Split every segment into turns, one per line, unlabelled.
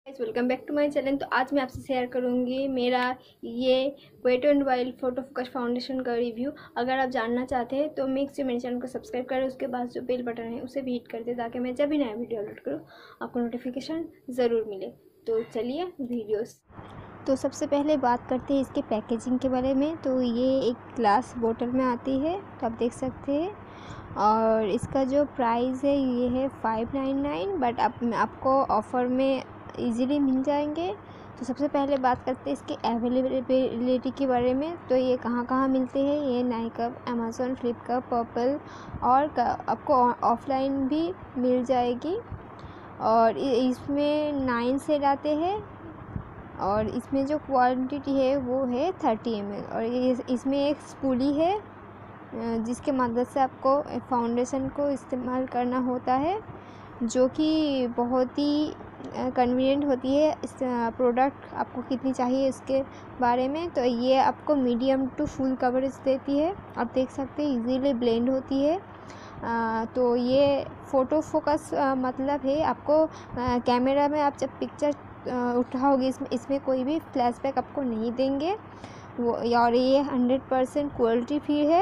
Welcome back to my channel. तो आज मैं आपसे शेयर करूंगी मेरा ये wet and wild photo focus foundation का रिव्यू। अगर आप जानना चाहते हैं तो मेक श्योर मेरे चैनल को सब्सक्राइब करें, उसके बाद जो बेल बटन है उसे भी हिट कर दें ताकि मैं जब भी नया वीडियो अपलोड करूँ आपको नोटिफिकेशन ज़रूर मिले। तो चलिए वीडियोस। तो सबसे पहले बात करते हैं इसके पैकेजिंग के बारे में। तो ये एक ग्लास बोतल में आती है, तो आप देख सकते हैं। और इसका जो प्राइस है ये है 599, बट आपको ऑफ़र में इजीली मिल जाएंगे। तो सबसे पहले बात करते हैं इसके अवेलेबिलिटी के बारे में। तो ये कहाँ कहाँ मिलते हैं, ये नाइका, अमेज़ॉन, फ्लिपकार्ट, पर्पल और आपको ऑफलाइन भी मिल जाएगी। और इसमें 9 सेट आते हैं और इसमें जो क्वांटिटी है वो है 30 ml। और इसमें एक स्पूली है जिसके मदद से आपको फाउंडेशन को इस्तेमाल करना होता है, जो कि बहुत ही कन्वीनियंट होती है। इस प्रोडक्ट आपको कितनी चाहिए इसके बारे में। तो ये आपको मीडियम टू फुल कवरेज देती है, आप देख सकते हैं, इजीली ब्लेंड होती है। तो ये फ़ोटो फोकस मतलब है आपको कैमरा में आप जब पिक्चर उठाओगे इसमें कोई भी फ्लैशबैक आपको नहीं देंगे वो। और ये 100% क्वालिटी फ्री है।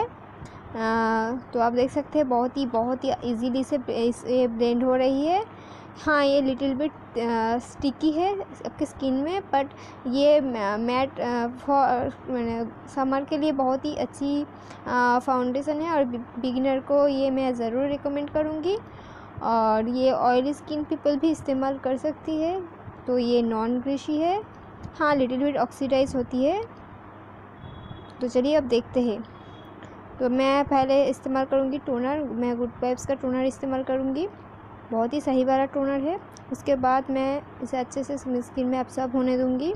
तो आप देख सकते हैं बहुत ही इजीली से ये ब्लेंड हो रही है। हाँ, ये लिटिल बिट स्टिकी है आपके स्किन में, बट ये मैट फॉर समर के लिए बहुत ही अच्छी फाउंडेशन है और बिगिनर को ये मैं ज़रूर रिकमेंड करूँगी। और ये ऑयली स्किन पीपल भी इस्तेमाल कर सकती है। तो ये नॉन ग्रीसी है, हाँ लिटिल बिट ऑक्सीडाइज होती है। तो चलिए अब देखते हैं। तो मैं पहले इस्तेमाल करूँगी टोनर, मैं गुड वाइब्स का टोनर इस्तेमाल करूँगी, बहुत ही सही वाला टोनर है। उसके बाद मैं इसे अच्छे से स्किन में एब्सॉर्ब होने दूँगी।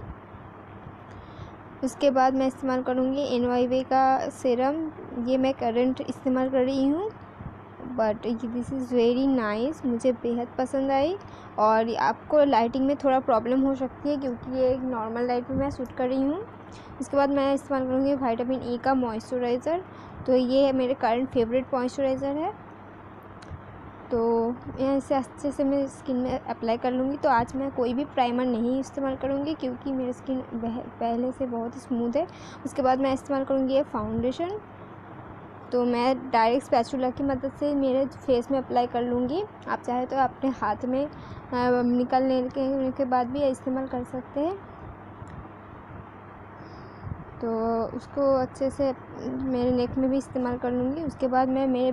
उसके बाद मैं इस्तेमाल करूँगी NYV का सीरम, ये मैं करंट इस्तेमाल कर रही हूँ, but this is very nice, मुझे बेहद पसंद आई। और आपको लाइटिंग में थोड़ा प्रॉब्लम हो सकती है क्योंकि ये एक नॉर्मल लाइट में मैं शूट कर रही हूँ। इसके बाद मैं इस्तेमाल करूँगी विटामिन E का मॉइस्चराइज़र। तो ये मेरे करंट फेवरेट मॉइस्चराइज़र है। तो मैं इसे अच्छे से मैं स्किन में अप्लाई कर लूँगी। तो आज मैं कोई भी प्राइमर नहीं इस्तेमाल करूँगी क्योंकि मेरी स्किन पहले से बहुत स्मूथ है। उसके बाद मैं इस्तेमाल करूँगी ये फाउंडेशन। तो मैं डायरेक्ट स्पैचुला की मदद से मेरे फेस में अप्लाई कर लूँगी। आप चाहे तो अपने हाथ में निकलने के बाद भी इस्तेमाल कर सकते हैं। तो उसको अच्छे से मेरे नेक में भी इस्तेमाल कर लूँगी। उसके बाद मैं मेरे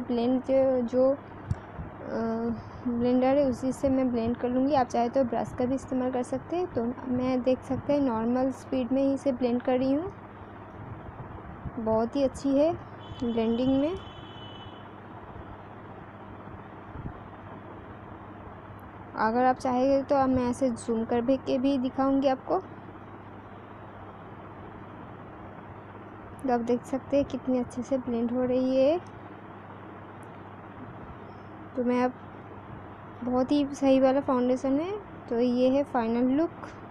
ब्लेंडर है उसी से मैं ब्लेंड कर लूँगी। आप चाहे तो ब्रश का भी इस्तेमाल कर सकते हैं। तो मैं देख सकते हैं नॉर्मल स्पीड में ही इसे ब्लेंड कर रही हूँ, बहुत ही अच्छी है ब्लेंडिंग में। अगर आप चाहेंगे तो मैं ऐसे जूम कर के भी दिखाऊंगी आपको। तो आप देख सकते हैं कितनी अच्छे से ब्लेंड हो रही है। तो मैं अब बहुत ही सही वाला फाउंडेशन है। तो ये है फाइनल लुक।